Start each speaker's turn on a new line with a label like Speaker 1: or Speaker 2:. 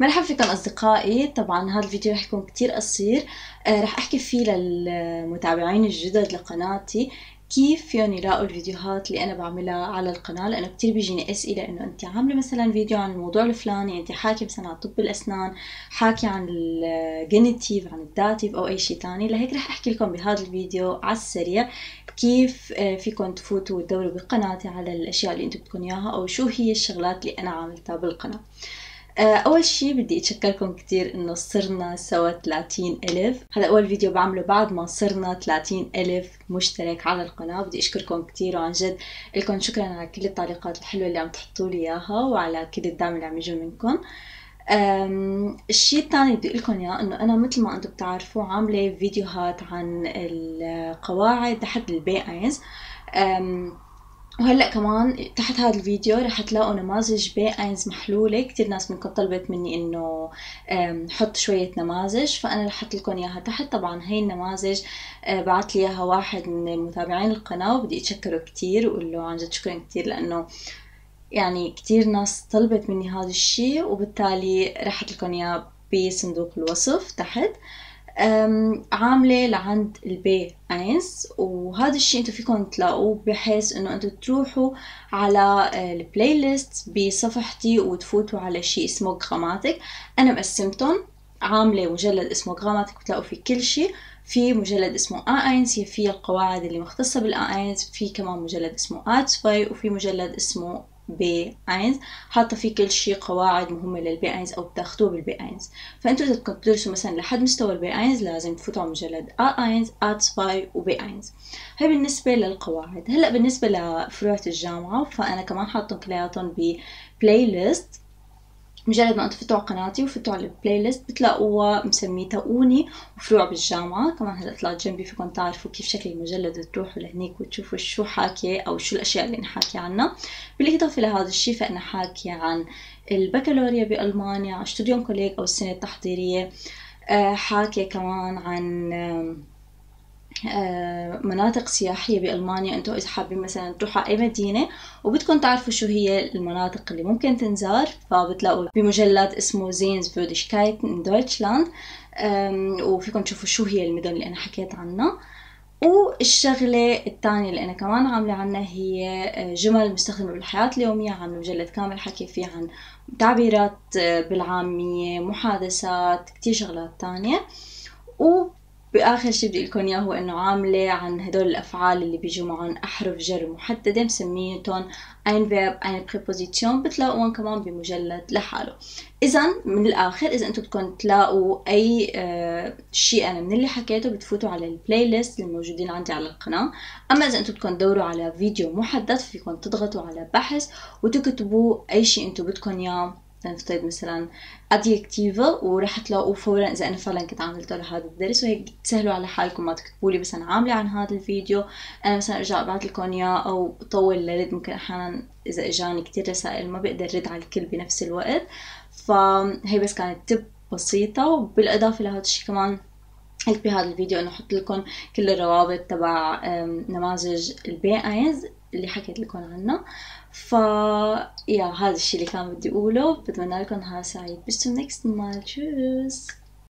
Speaker 1: مرحبا فيكم أصدقائي. طبعا هذا الفيديو رح يكون كتير قصير. رح أحكي فيه للمتابعين الجدد لقناتي كيف فيهم يلاقوا الفيديوهات اللي أنا بعملها على القناة، لأنه كتير بيجيني أسئلة إنه أنت عاملة مثلا فيديو عن الموضوع الفلاني، أنت حاكي مثلا عن طب الأسنان، حاكي عن الجينيتيف، عن الداتيف أو أي شيء تاني. لهيك رح أحكي لكم بهذا الفيديو على السريع كيف فيكم تفوتوا وتدوروا بقناتي على الأشياء اللي أنتم بدكم إياها، أو شو هي الشغلات اللي أنا عملتها بالقناة. أول شي بدي أتشكركم كتير إنه صرنا سوا 30,000. هذا أول فيديو بعمله بعد ما صرنا 30,000 مشترك على القناة. بدي أشكركم كتير، وعن جد لكم شكرا على كل التعليقات الحلوة اللي عم تحطوا لي إياها، وعلى كل الدعم اللي عم يجوا منكم. الشيء الثاني بدي لكم إياه إنه أنا مثل ما أنتم بتعرفوا عاملة فيديوهات عن القواعد تحت البي اينز، وهلأ كمان تحت هذا الفيديو رح تلاقوا نماذج بي اينز محلولة. كتير ناس منكم طلبت مني انه حط شوية نماذج، فانا رح احط لكم اياها تحت. طبعا هي النماذج بعت لي اياها واحد من متابعين القناة، وبدي اتشكره كتير واقول له عن جد شكرا كتير، لانه يعني كتير ناس طلبت مني هذا الشيء، وبالتالي رح احط لكم اياه بصندوق الوصف تحت. عاملة لعند البي اينز، وهذا الشيء انتو فيكم تلاقوه بحيث انه انتو تروحوا على البلاي ليست بصفحتي وتفوتوا على شيء اسمه جراماتيك. انا مقسمتهم، عاملة مجلد اسمه جراماتيك بتلاقوا فيه كل شيء. في مجلد اسمه A1 هي فيه القواعد اللي مختصة بالA1، في كمان مجلد اسمه A2، وفي مجلد اسمه B1 حاطة فيه كل شيء قواعد مهمة للبي1 أو بتاخدوه بالبي1. فأنتوا إذا بدكم تدرسوا مثلا لحد مستوى البي1 لازم تفوتوا على مجلد A1 A2 وB1. هاي بالنسبة للقواعد. هلأ بالنسبة لفروع الجامعة فأنا كمان حاطهم كلياتهم ببلاي ليست. مجرد ما انتم فتوا على قناتي وفتوا على البلاي ليست بتلاقوها مسميتها أوني وفروع بالجامعة. كمان هلا طلعت جنبي فيكم تعرفوا كيف شكل المجلد، تروحوا لهنيك وتشوفوا شو حاكي او شو الاشياء اللي انا حاكي عنها. بالاضافة لهذا الشيء فانا حاكي عن البكالوريا بألمانيا على شتوديوم كوليج او السنة التحضيرية. حاكي كمان عن مناطق سياحية بألمانيا. انتوا إذا حابين مثلا تروحوا أي مدينة وبدكم تعرفوا شو هي المناطق اللي ممكن تنزار، فبتلاقوا بمجلد اسمه زينز فودشكايتن دويتشلاند، وفيكم تشوفوا شو هي المدن اللي أنا حكيت عنها. والشغلة الثانية اللي أنا كمان عاملة عنها هي جمل مستخدمة بالحياة اليومية. عاملة مجلد كامل حكي فيه عن تعبيرات بالعامية، محادثات، كتير شغلات تانية. بآخر شي بدي لكم إياه هو إنه عاملة عن هدول الأفعال اللي بيجوا معهم أحرف جر محددة، مسميتهم ein Verb eine Präposition، بتلاقوهم كمان بمجلد لحاله. إذا من الآخر إذا أنتم بدكم تلاقوا أي شيء أنا من اللي حكيته بتفوتوا على البلاي ليست الموجودين عندي على القناة. أما إذا أنتم بدكم تدوروا على فيديو محدد فيكم تضغطوا على بحث وتكتبوا أي شيء أنتم بدكم إياه. نفترض مثلا adjective ورح تلاقوا فورا اذا انا فعلا كنت عملته لهذا الدرس، وهيك تسهلوا على حالكم ما تكتبوا لي مثلا عامله عن هذا الفيديو انا مثلا ارجع ابعث لكم اياه او طول لرد. ممكن احيانا اذا اجاني كتير رسائل ما بقدر رد على الكل بنفس الوقت، فهي بس كانت تب بسيطه. وبالاضافه لهذا الشيء كمان قلت بهذا الفيديو انه احط لكم كل الروابط تبع نماذج البي اينز اللي حكيت لكم عنه. يا هذا الشيء اللي كان بدي اقوله. بتمنى لكم نهار سعيد. bis zum nächsten Mal. Tschüss.